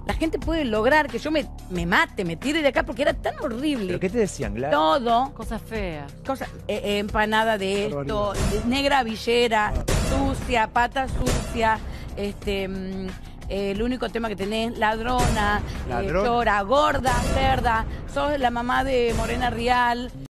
la gente puede lograr que yo me mate, me tire de acá, porque era tan horrible. ¿Pero qué te decían, Gladys? Todo. Cosas feas. Empanada de esto, negra villera, sucia, pata sucia, el único tema que tenés, ladrona, llora, gorda, cerda, sos la mamá de Morena Rial,